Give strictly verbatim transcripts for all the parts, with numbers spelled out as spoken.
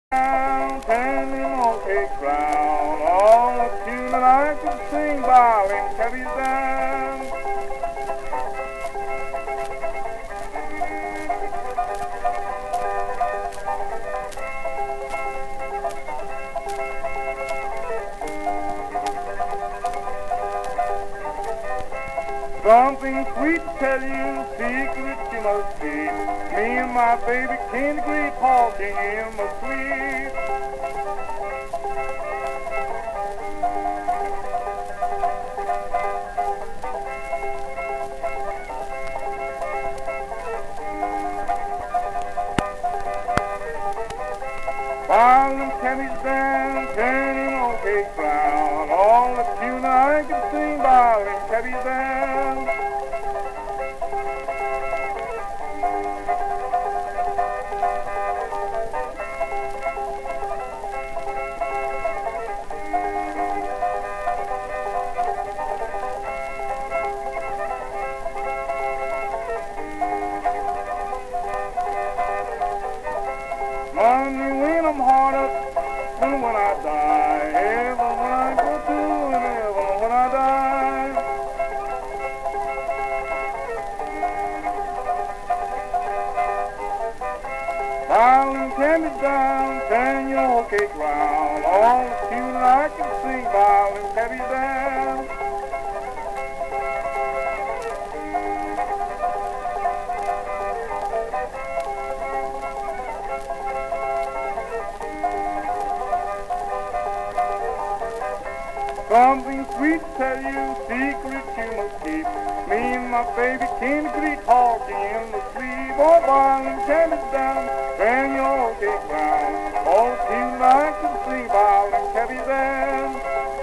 down, turning on cake ground. All the tune that I could sing, Bile Dem Cabbage down. Something sweet to tell you, secret you must keep. Me and my baby can't agree, talking in my sleep. Bile Dem Cabbage down, turning on cake brown. All the tune I can sing, Bile Dem Cabbage down. Monday when I'm hard up, and when I die, heaven when I go to, and heaven when I die. Bile Dem Cabbage down, turn your cake round. All the tune I can sing, Bile Dem Cabbage down. Something sweet to tell you, secret you must keep. Me and my baby can't agree, talking in the sleep. Oh, Bile Dem Cabbage down, turn your cake round. All the tune I can sing, Bile Dem Cabbage down.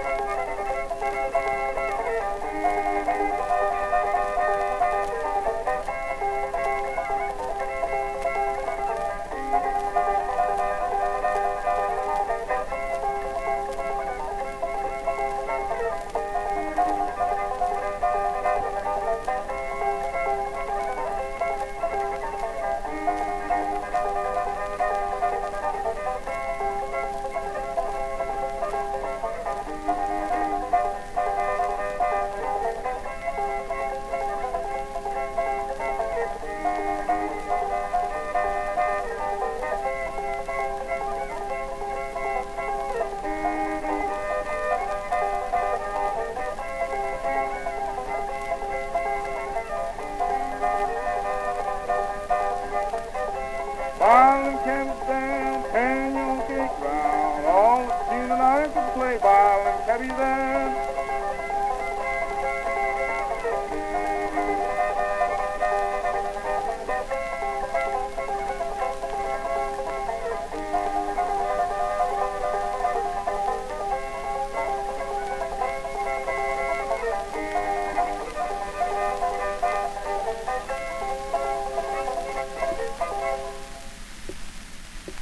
Bile Dem Cabbage down, turn your cake round. All the tune that I can play, Bile Dem Cabbage down.